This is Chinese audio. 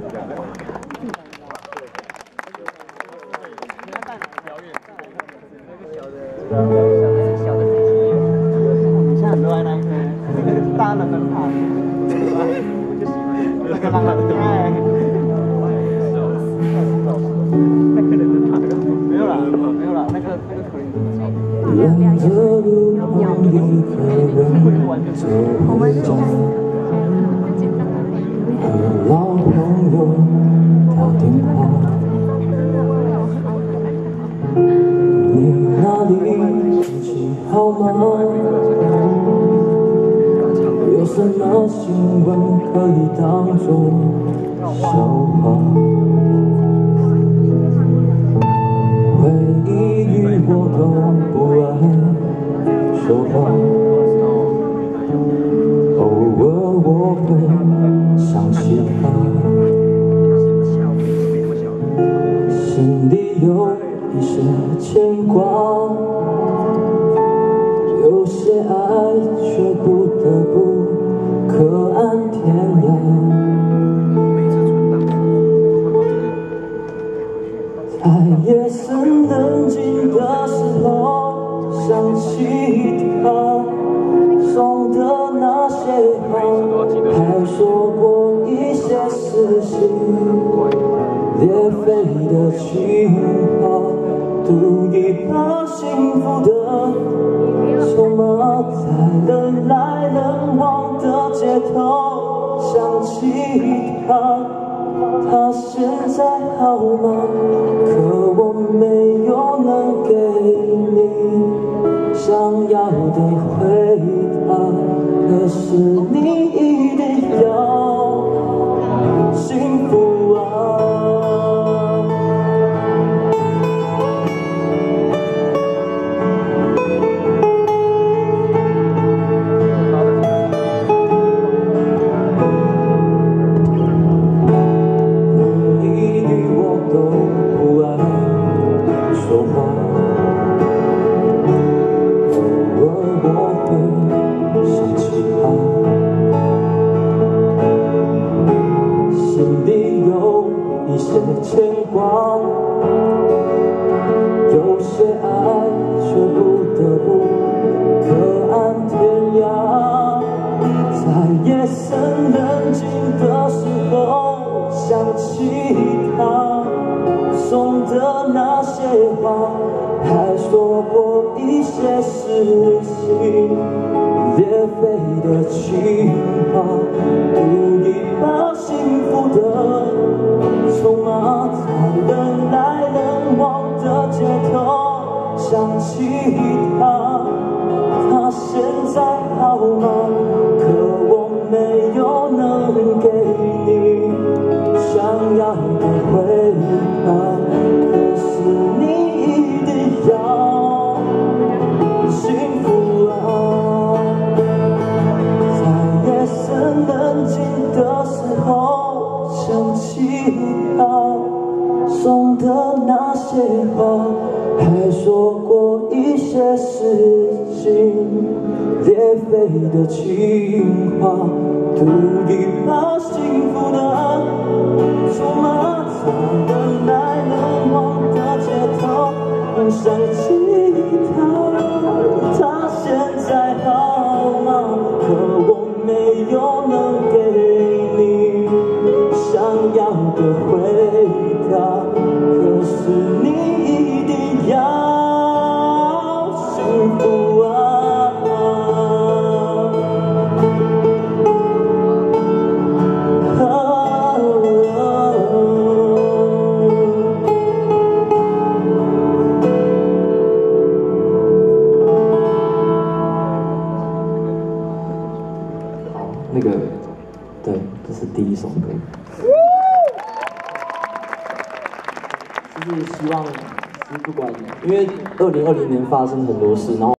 小的飞机，你现在很热爱那一个大的灯塔，我就喜欢那个浪浪太。那个人灯塔没有啦，没有啦，那个可以。 沿着路旁一个人走回家，和老朋友打电话。你那里天气好吗？有什么新闻可以当作笑话？回忆里我都不爱说话，偶尔我会想起他，心里有一些牵挂，有些爱却不得不各安天涯。在夜深人静的时候，想起他送的那些话，还说过一些事情，裂肺的情话，赌一把幸福的筹码，在人来人往的街头想起他。他现在好吗？可我没有能给你想要的回答，可是你一定要幸福啊！牵挂，有些爱却不得不各安天涯。在夜深人静的时候，想起他送的那些话，还说过一些事情，裂肺的情话，赌一把幸福的筹码，在人来人往的街头想起他，他现在好吗？可我没有能给你想要的回答，可是你一定要幸福啊！在夜深人静的时候，想起他送的那些话，还说过一些事情，裂肺的情话，赌一把幸福的筹码，在人来人往的街头想起他，他现在好吗？可我没有能给你想要的回答，可是你一定要幸福啊！好，那个，对，这是第一首歌。就是希望，其实不管，因为2020年发生很多事，然后。